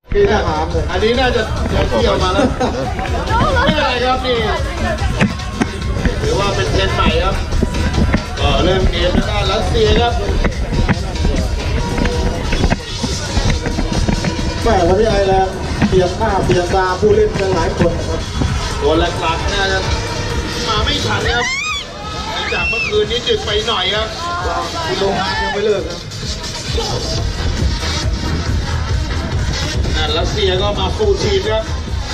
พี่น่าถามเลยอันนี้น่าจะเที่ยวมาแล้วไม่อะไรครับนี่หรือว่าเป็นเทรนด์ใหม่ครับก็เริ่มเกมทางด้านรัสเซียครับแม่วันนี้ไอแลนด์เปลี่ยนหน้าเปลี่ยนตาผู้เล่นกันหลายคนนะครับตัวหลักๆน่าจะมาไม่ทันครับจากเมื่อคืนนี้ดึกไปหน่อยครับคุณลงยังไม่เลิกครับรัสเซียก็มาฟูลทีมครับ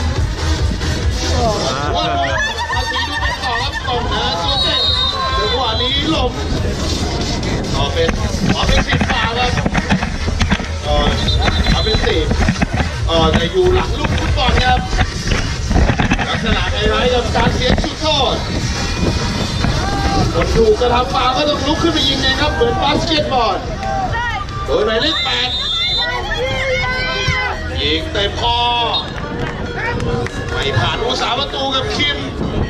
ว่าภาษีดูเป็นต่อครับตรงนะตัวเต้นจังหวะนี้ลมเป็นสิบฝ่าครับเป็นสิบแต่อยู่หลังลูกฟุตบอลครับลักษณะไฮไลท์กับการเสียจุดโทษคนถูกกระทำฟาวก็ต้องลุกขึ้นไปยิงนะครับเหมือนบาสเกตบอลโดยหมายเลข 8ยิงเต็มคอไม่ผ่านผู้สาประตูกับคิม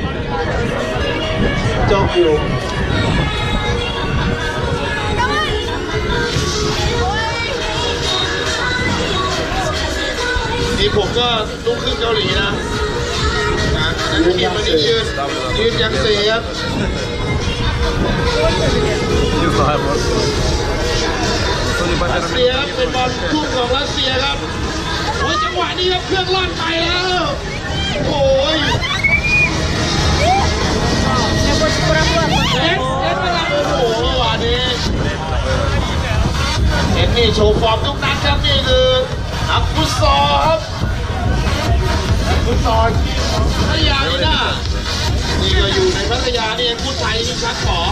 จองอยู่นี่ผมก็ลูกครึ่งเกาหลีนะนั่นคิมมันยืนยังเสียครับรัสเซียครับเป็นบอลทุ่มของรัสเซียครับโอ้ยจังหวะนี้ครับเครื่องล่อนไปแล้วโอ้ยโอ้โหวันนี้เอ็นนี่โชว์ฟอร์มทุกนัดครับนี่คือนักฟุตซอลครับฟุตซอลพัทยานี่นะนี่ก็อยู่ในพัทยานี่พูดไทยนี่ชัดขอ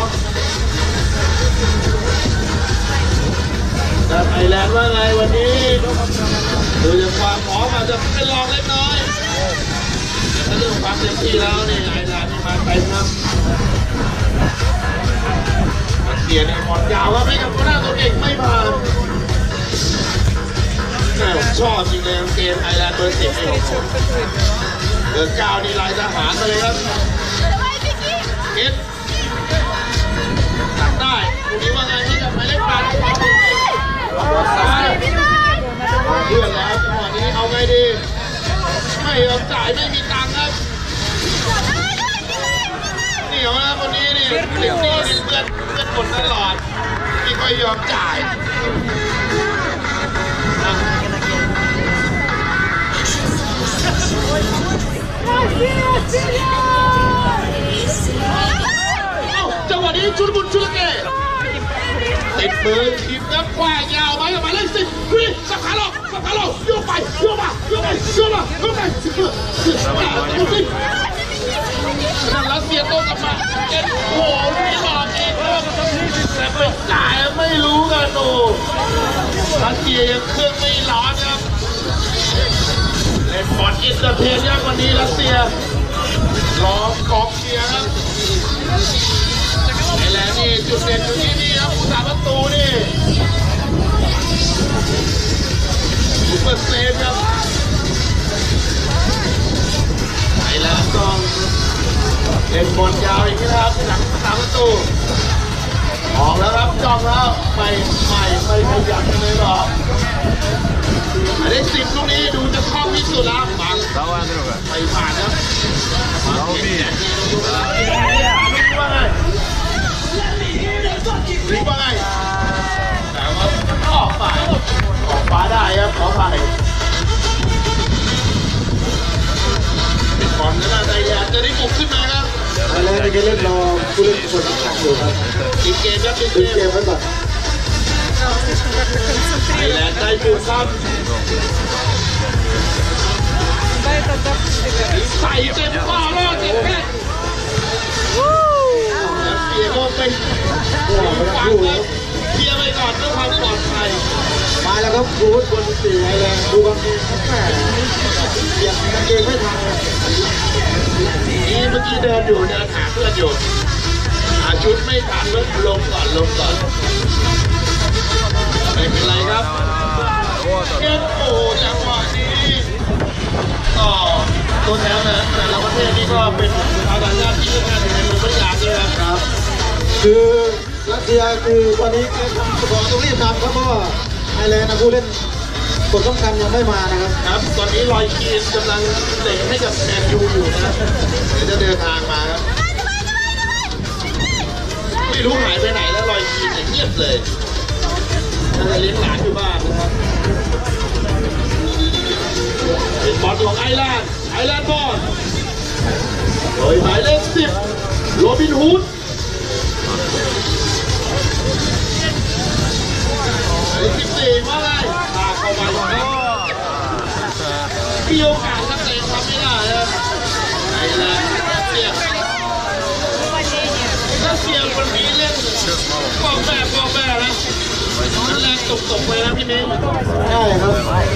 แต่ไทยแลนด์ว่าไงวันนี้ดูจากความพร้อมอาจจะเป็นรองเล็กน้อยแต่ถ้าเรื่องความเต็มที่แล้วนี่ไทยแลนด์นี่มาไปครับรัสเซียนี่บอลยาวครับไม่กับหน้าตัวเก่งไม่ผ่านชอบจริงเลยเกมไทยแลนด์เบอร์ 10นี่ของผมเบอร์ 9นี่ลายทหารมาเลยครับเอ็ดตัดได้ตรงนี้ว่าไงที่จะหมายเลข 8ซ้ายเลื่อนแล้วจังหวะนี้เอาไงดีไม่ยอมจ่ายไม่มีตังค์ครับนี่เหรอนะคนนี้นี่เด็กนี่เพื่อนกดตลอดไม่ค่อยยอมจ่ายจังหวะนี้ชุดบุญชุดเกศติดมือทีมนักกว้างยาวไปหมายเลข 10วิ่งสับขาหลอกโยกไปนั่นรัสเซียโต้กลับมาเอ็ดโอ้โหไม่หลอกเองครับแต่ไปจ่ายไม่รู้กันโอ้รัสเซียยังเครื่องไม่ร้อนครับเล่นบอลอินเตอร์เทนยังวันนี้รัสเซียล้อมกองเชียร์ครับไอ้แล้วนี่จุดเด่นอยู่ที่นี่ครับผู้สาประตูนี่ซุปเปอร์เซฟครับไอ้แล้วต้องเล่นบอลยาวอีกนะครับหลังผู้สาประตูออกแล้วครับจ้องแล้วไม่ขยับกันเลยหรอกไอ้เลข 10ลูกนี้ดูจะคล่องที่สุดแล้วบังไปผ่านครับรู้ว่าไงแต่ว่าออกฟ้าได้ครับขอไปเป็นบอลนะไทยแลนด์จะได้บุกขึ้นมาครับไทยแลนด์จะเล่นรอผู้เล่นคนที่ขัดอยู่ครับอีกเกมครับอีกเกมไว้ก่อนไทยแลนด์ได้บุกครับใส่เต็มข้อรอดเต็มแค่เสียก็ไปฟังเลยเคลียร์ไปก่อนเพื่อความปลอดภัยมาแล้วครับดูบน4ไทยแลนด์ดูกางเกงแม่เสียบกางเกงไม่ทันนี่เมื่อกี้เดินหาเพื่อนอยู่หาชุดไม่ทันแล้วลงก่อนไม่เป็นไรครับเก็บโอ้จังหวะนี้ก็ตัวแทนนะแต่ละประเทศนี่ก็เป็นชาวต่างชาติที่เล่นงานในเมืองพัทยาด้วยครับคือรัสเซียคือวันนี้ต้องรีบทำครับเพราะว่าไทยแลนด์นะผู้เล่นคนสำคัญยังไม่มานะครับครับตอนนี้ลอยคีนกำลังเตะให้กับแมนยูอยู่นะครับเดี๋ยวจะเดินทางมาครับไม่รู้หายไปไหนแล้วลอยคีนเนี่ยเงียบเลยน่าจะเลี้ยงหลานอยู่บ้านนะครับเป็นบอลของไอร์แลนด์บอลโดยหมายเลข10โรบินฮูด14ว่าไงพาเข้ามาอยู่ครับมีโอกาสสักเตะทำไม่ได้ครับไอร์แลนด์รัสเซียคนนี้เล่นปอกแม่นะมันแรงตกไปนะพี่เมย์ใช่ครับ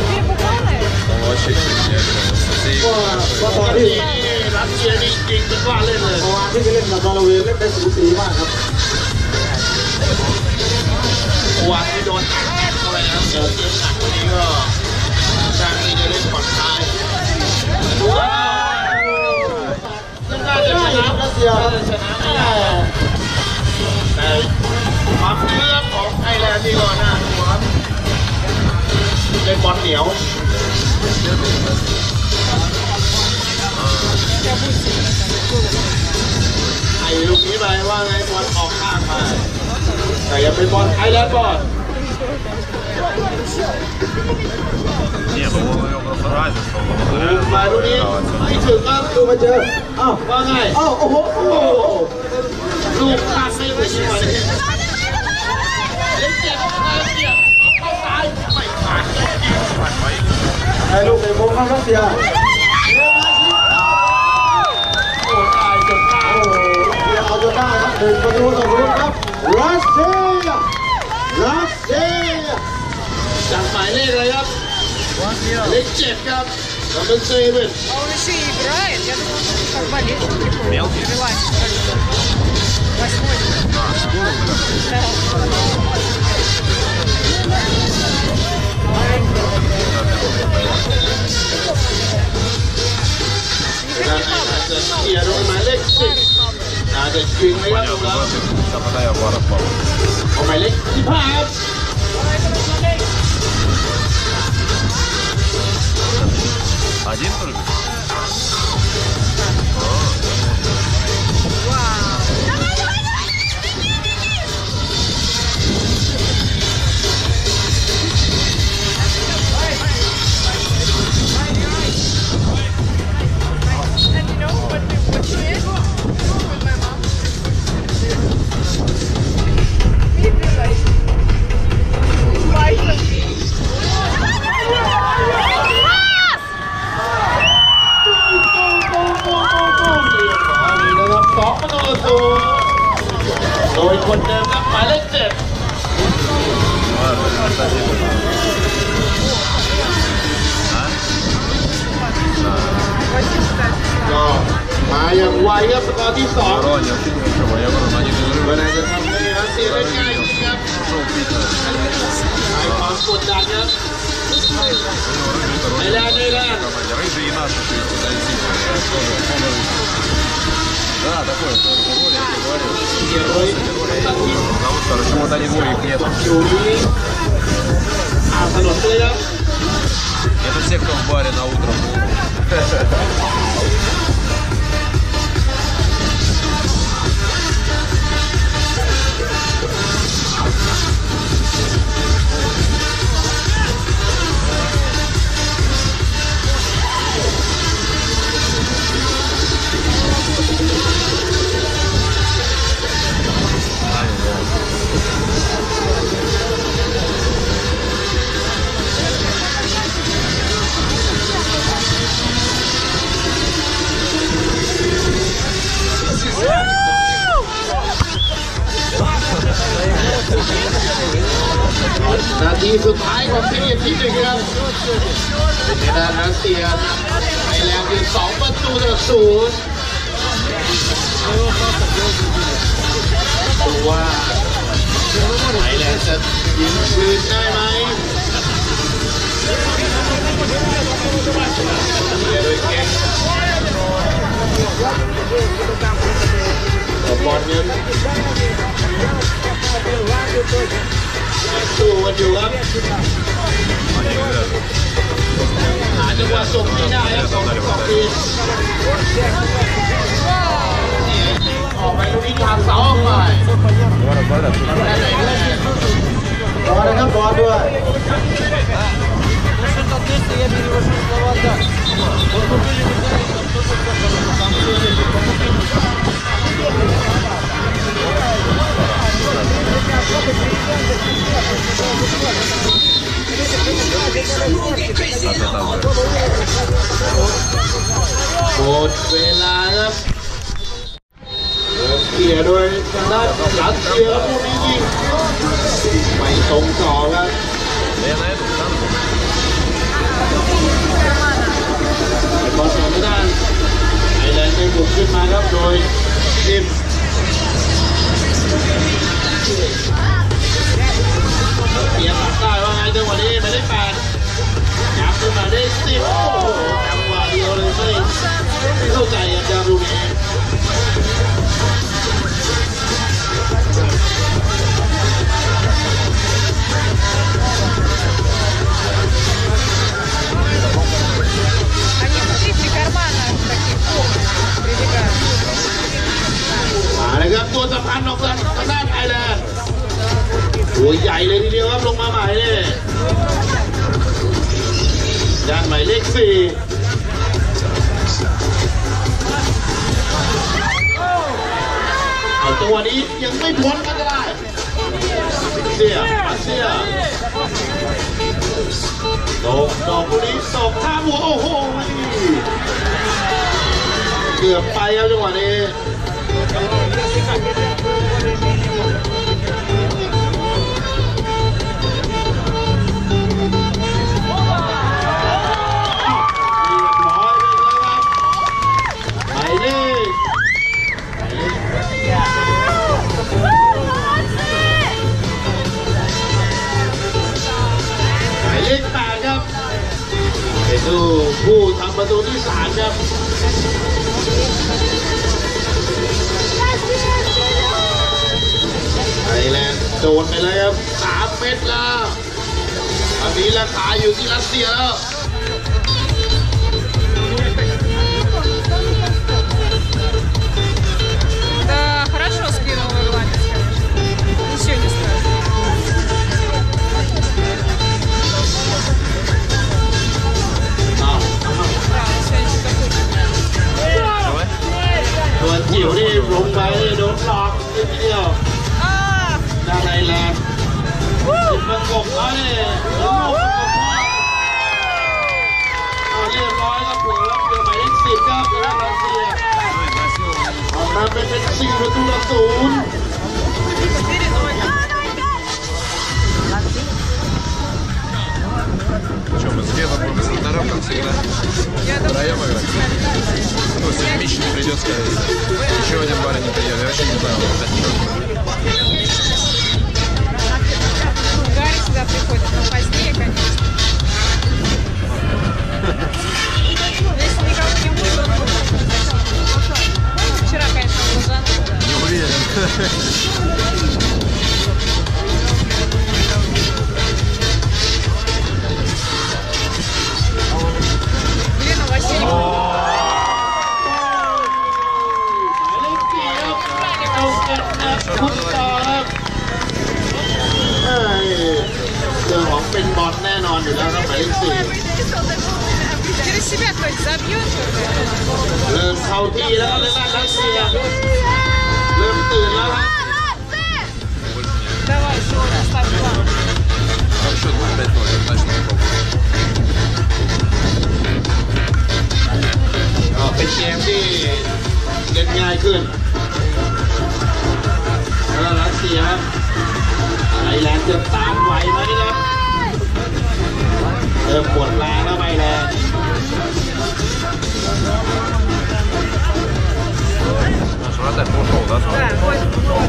ว่าตอนที่รัสเซียนี่จริงเป็นว่าเล่นเลยเมื่อวานที่ไปเล่นกับนอร์เวย์เล่นได้สูสีมากครับวางที่โดนอัดเข้าไปนะครับเจอเกมหนักวันนี้ก็ช่างนี่จะเล่นผ่อนคลายว้าวน่าจะชนะรัสเซียชนะไม่ได้แต่ความเชื่อของไอร์แลนด์นี่ก่อนนะเล่นบอลเหนียวไอ้ลูกนี้ไปว่าไงบอลออกข้างมาแต่ยังเป็นบอลไอร์แลนด์บอลมาลูกนี้ไม่ถึงครับดูมาเจออ้าวว่าไงอ้าวโอ้โหลูกขาดไม่ไหวเล่นเจ็บเข้าซ้ายไม่ขาดไอ้ลูกในมุมของรัสเซียโอ้ตายจนได้โอ้เอาจนได้ครับ1-0ครับรัสเซียจากหมายเลขอะไรครับเลข7ครับเราเป็นเซเว่น Он еще и играет, я думал, как болельщик мелкий. Восьмой. เขียนลงหมายเลข10น่าจะยิงไม่ได้แล้วเอาหมายเลข15ครับ Один только? โดยคนเดิมครับหมายเลข7ก็มาอย่างไวครับสกอร์ที่2วันไหนจะทำได้ครับตีได้ง่ายจริงครับใช้ความกดดันครับไอร์แลนด์ Да, такое. Почему-то они двое их нет. Это все, кто в баре на утро. นาทีสุดท้ายของที่1ครับเป็นทางรัสเซียไอร์แลนด์อยู่2-0ดูว่าไอร์แลนด์จะยิงคืนได้ไหมโดยเก่งบอลเนี่ยสู้กันอยู่ครับจบไม่ได้ครับ2-2 ทีมออกไปลูกนี้ทางเสาออกไปบอลนะครับบอลด้วยหมดเวลาครับเขี่ยโดยทางด้านรัสเซียครับผู้นี้ยิงไม่ตรงต่อครับบอลสองด้านไอแลนด์ได้บุกขึ้นมาครับโดยทีมเสียตัดได้ว่าไงจังหวะนี้ไม่ได้8ยับขึ้นมาได้10โอ้โหจังหวะเดียวเลยไม่เข้าใจครับจารุณีมาเลยครับตัวสะพานออกทางด้านไทยแลนด์ตัวใหญ่เลยทีเดียวครับลงมาใหม่เลยด้านหมายเลข4เอาตัวนี้ยังไม่พ้นกันก็ได้เสียตกดอกนี้ตกท่าบัวโอ้โหเกือบไปครับจังหวะนี้ดูผู้ทำประตูที่3ครับไทยแลนด์โดนไปแล้วครับ3 เม็ดแล้วอันนี้ราคาอยู่ที่รัสเซียแล้ว Хорошо скинул ирландец, конечно. Ничего не скажешь. ส่วนจิ๋วนี่ลงไปโดนหลอกนิดเดียวด้านไทยแลนด์เป็นประกบเขาเนี่ยเรียบร้อยครับผมเดี๋ยวหมายเลข10ครับทางด้านรัสเซียออกมาเป็น4-0 Что, мы с Геном будем со вторым, как всегда? Втроем играть? Ну, если Мич не придет, скорее. Еще один парень не придет, я вообще не знаю, это что. Гарри сюда приходит, но позднее, конечно. Если никого не будет, он будет. Вчера, конечно, он заныл. Не уверен. Блин, у Василия. คุณต่อครับเรื่องของเป็นบอลแน่นอนอยู่แล้วครับหมายเลข4 Через себя кто-нибудь забьет? เริ่มเข้าที่แล้วครับในด้านรัสเซียเริ่มตื่นแล้วครับ Давай, сегодня ставь план. Там счет 5-0, значит, не попал. เป็นเกมที่เล่นง่ายขึ้นแล้วรัสเซียครับไทยแลนด์จะตามไหวไหมครับเริ่มปวดแรงแล้วไปแล้ว Наш вратарь ушел, да? Да, вот.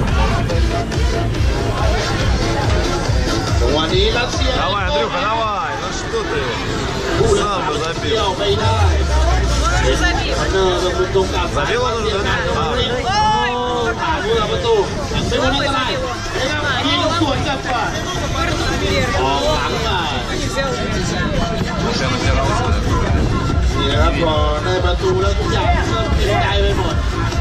วันนี้รัสเซีย Давай, Андрюха, давай! Ну что ты? ผู้รักษา Сам бы เที่ยว забил. ไม่ได้ Ну, забил. เนอร์เป็นตรงกับ Забил он уже, да? ผ่านผู้รักประตูไม่วันนี้อะไรยิงสวนกลับไป Повернул вверх. ออกหลังมา Не взял мяч. Сейчас натирался, да? ตูแล้วทุกอย่างก็เป็นใจไปหมด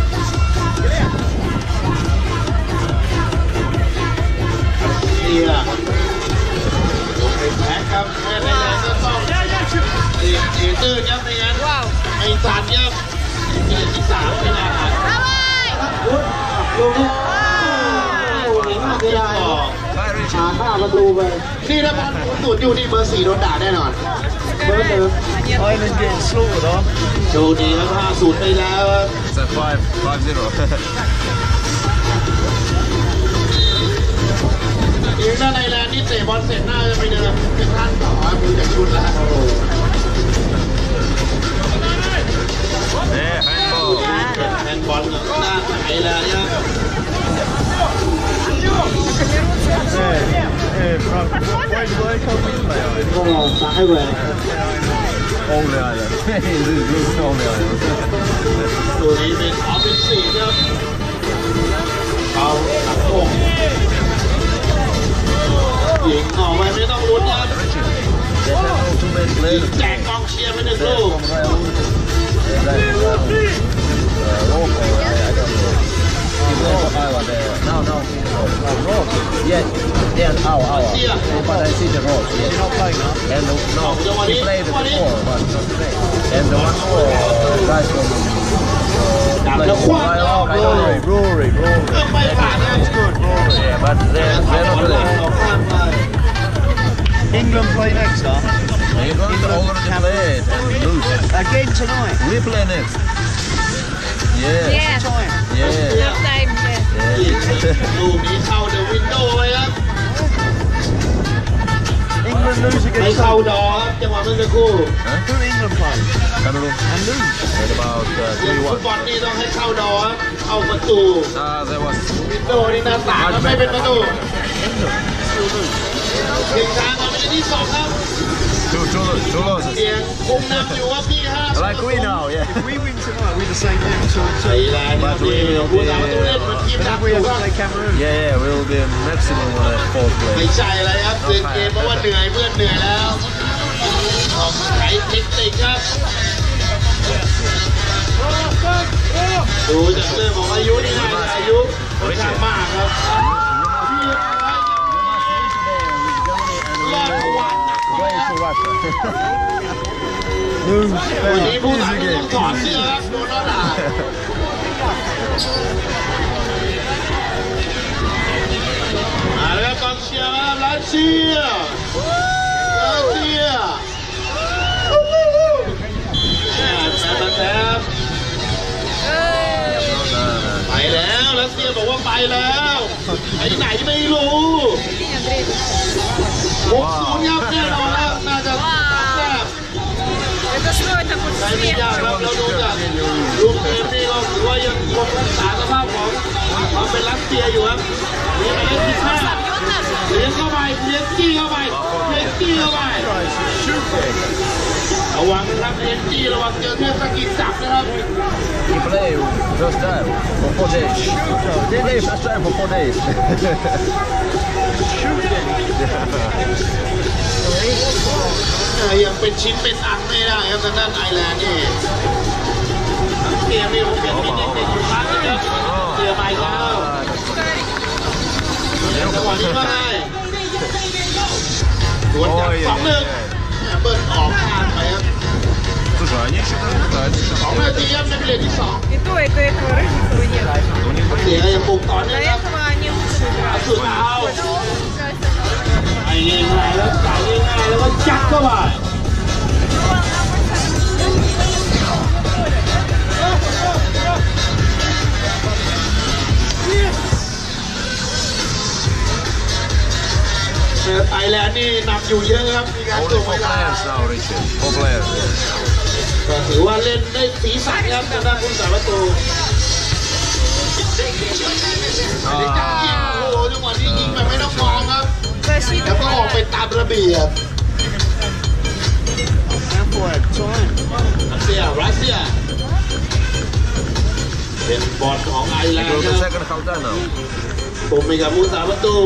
นี่อะแพ้ครับแพ้ในนั้นก็ต้องตื้นครับในนั้นไอ้สันครับเกมที่3ไม่น่าทันลูกนี้โอ้โหมากเลยได้ผ่าน5ประตูไปนี่ถ้าบอลสูตรอยู่นี่เบอร์ 4โดนด่าแน่นอนเบอร์ 1 Ireland getting slaughtered, huh? โชว์ดีครับ5-0ไปแล้วครับ It's a 5-0. อีกด้านในแลนด์นี่เตะบอลเสร็จหน้าจะไปเดินเป็นท่านต่อดูจากชุดแล้ว Yeah, handball. แทนบอลหน้าไหนแล้วเนี่ย Hey, Frank, why do I come in play Ireland? ก็ซ้ายแหวก Only Ireland. Lose only Ireland. ตัวนี้เป็นออฟเฟนซีฟครับเอาตัดโค้งยิงออกไปไม่ต้องลุ้นครับ They have no too many players. แจกกองเชียร์ไป1 ลูก Yes, our. But I see the road. Yes. You're not playing that? And no, he played it before, but not today. And the one more guys from ดับแล้วคว้างออกเลย Rory. ไม่ผ่านนะ yeah, but they're not playing. England play next, huh? England already played and lose. Again tonight. We play next. Yeah. Yes. Time. Yeah. Half time. Yes. ลูกนี้เข้าเดอะวินโดว์เลยครับ England lose ไม่ against เข้า South. ดอครับจังหวะเมื่อสักครู่ Who England play? Cameroon. And lose. At about เรื่องฟุต 3-1. บอลนี่ต้องให้เข้าดอครับเข้าประตู There was วินโดว์นี่หน้าต่างก็ไม่เป็นประตู Still lose. ถึงทางมาเป็นที่2ครับ two losses. เสียงคุมนำอยู่ว่าพี่5 Like we now, yeah. If we win tonight, we're the same now. ไทยแลนด์ครับนี่ผู้สาวประตูเล่นเหมือนทีมดับ We อยู่ have ค to รับ play Cameroon. Yeah, we'll be maximum 4th ไม่ place. ใช่อะไรครับเดินเกมเพราะว่าเหนื่อยเพื่อนเหนื่อยแล้วต้องใช้เทคนิคครับดูจากเรื่องของอายุนี่นะอายุค่อนข้างมากครับรอดทวารหนัก Going to Russia. วันนี้ผู้สาวต้องถอดเสื้อครับโดนแล้วด่ามาแล้วกองเชียร์ครับรัสเซียไปแล้วรัสเซียบอกว่าไปแล้วไปไหนไม่รู้60ยับแน่นอนแล้วน่าจะแซ่บ Это что это ใคร вот ไม่ยากครับเราดูจากลูกเกมนี่ก็ถือว่ายังคงรักษาสภาพของความเป็นรัสเซียอยู่ครับมีอะไรที่พลาดเลี้ยงเข้าไปเลี้ยงจี้เข้าไประวังนะครับเลี้ยงจี้ระวังเจอเทศกิจจับนะครับ He played first time for 4 days. They play first time for 4 days. ยังเป็นชิ้นเป็นอันไม่ได้ครับทางด้านไอร์แลนด์นี่เกมนี้ผมเปลี่ยนไม่ได้แต่อยู่พักนะครับเสียไปแล้วจังหวะนี้ก็ได้สวนจาก2-1เบิร์นออกข้างไปครับ Слушай, они еще даже пытаются. 2 นาทีครับในเปลี่ยนที่ 2 И то этого рыженького нет. เสียยังปลุกต่อ До เนื่องครับ этого они лучше สุด играют. เอาไอ้ง่ายๆแล้วจ่ายง่ายๆแล้วก็จัดเข้าไปไทยแลนด์นี่นำอยู่เยอะครับมีการส่ง Only เว 4 ลา players now, Richard. 4 players. ก็ถือว่าเล่นได้สีสันครับทางด้านผู้สาประตูได้จับยิงโอ้โหจังหวะนี้ยิงแบบไม่ต้องมองครับ Защита แล้วก็ออกไป помогает. ตามระเบียบ Halfway time. รัสเซียเป็นบอลของไอร์แล It น will ด์ be ครับ second half time now. ผมมีกับผู้สาประตู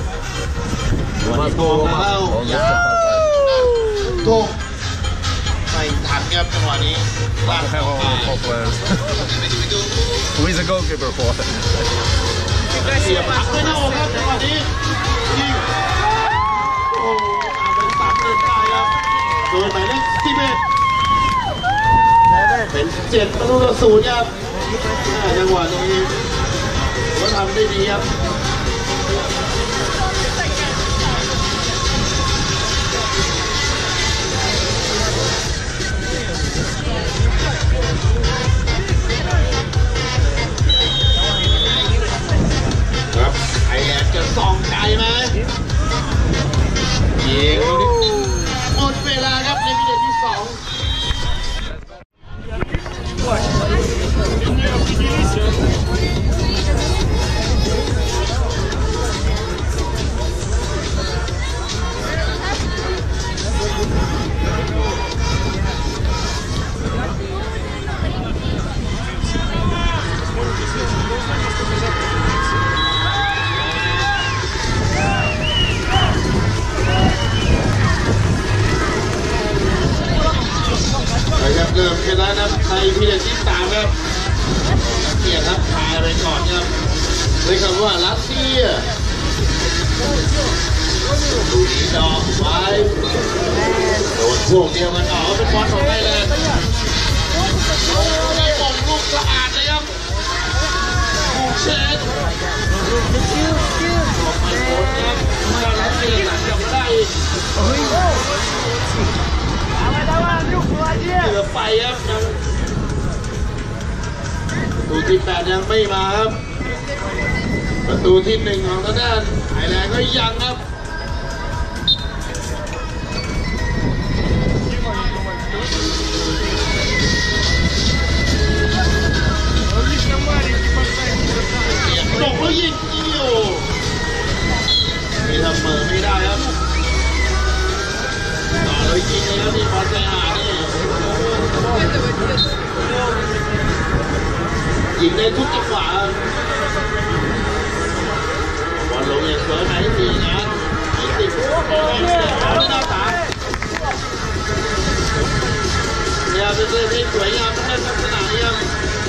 วันนี้ Must มอง go มาแล้ว on the ยา second half time. ถูกไม่ทันครับจังหวะนี้ลาก I เข้า have มา all four players. Who is the goalkeeper for? เสียบหักไม่เน่าครับจังหวะนี้ยิงโอ้ตามไป3 เดินได้ครับโดยหมายเลข11เป็น7-0ครับจังหวะนี้ก็ทำได้ดีครับครับไอแลนด์จะส่องไกลไหมยิงดูดิหมดเวลาครับในวินาทีที่ 2นะครับเริ่มกันแล้วนะในพินาทีที่ 3ครับเกียรติครับพาไปก่อนครับด้วยคำว่ารัสเซียดูดีดอกไว้โดนพวกเดียวกันต่อเป็นบอลของไทยแลนด์ไม่บอลลูกสะอาดเลยครับลูกเชนไม่โดนครับมารัสเซียหลังจับมาได้เหลือไปครับยังประตูที่ 8ยังไม่มาครับประตูที่ 1ของทางด้านไทยแลนด์ก็ยังครับตกแล้วยิงอยู่ไม่ทำเปิดไม่ได้ครับต่อเลยยิงเลยครับที่บอลใจหานี่ยิงได้ทุกจังหวะบอลลงอย่างสวยหมายเลข 4นะหมายเลข 10เอาไม่น่าตาเนี่ยเป็นเรื่องที่สวยงามในลักษณะนี้ครับ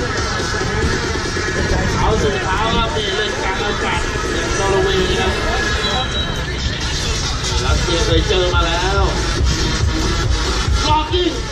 เอาสุดเท้าครับนี่เล่นกลางอากาศอย่างนอร์เวย์ครับรัสเซียเคยเจอมาแล้วลอกยิง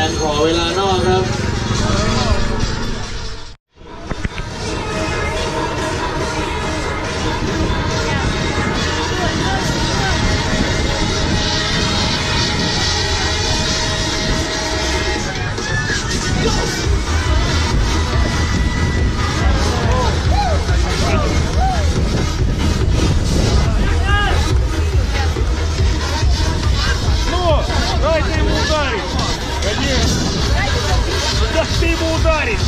นขอเวลานอกครับ Дайте ему ударить! Конечно! Да ты ему ударить!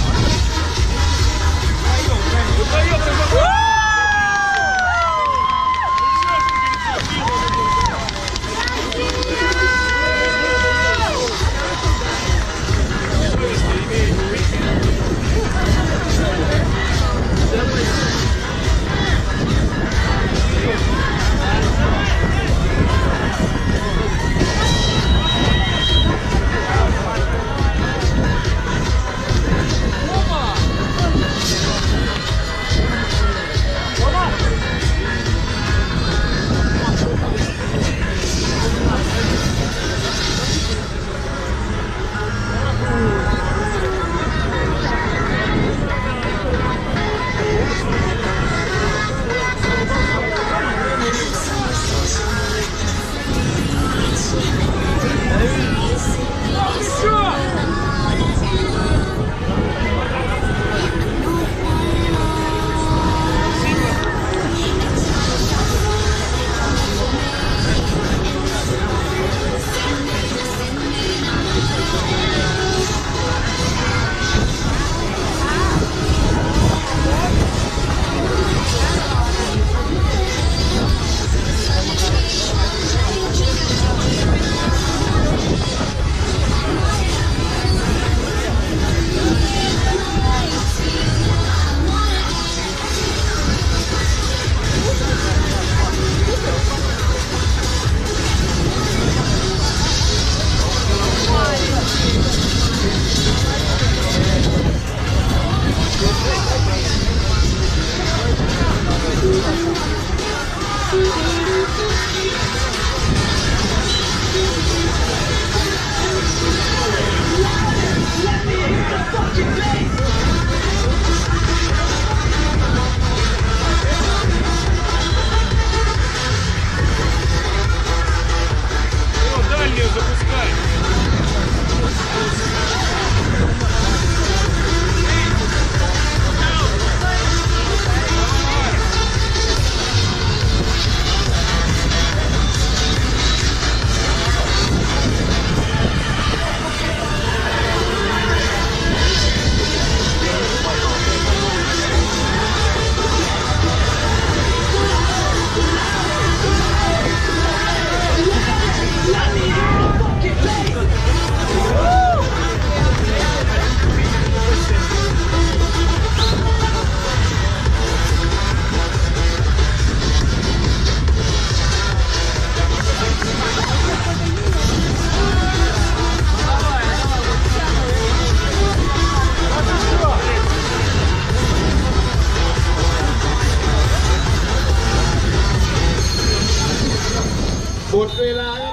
หมดเวลา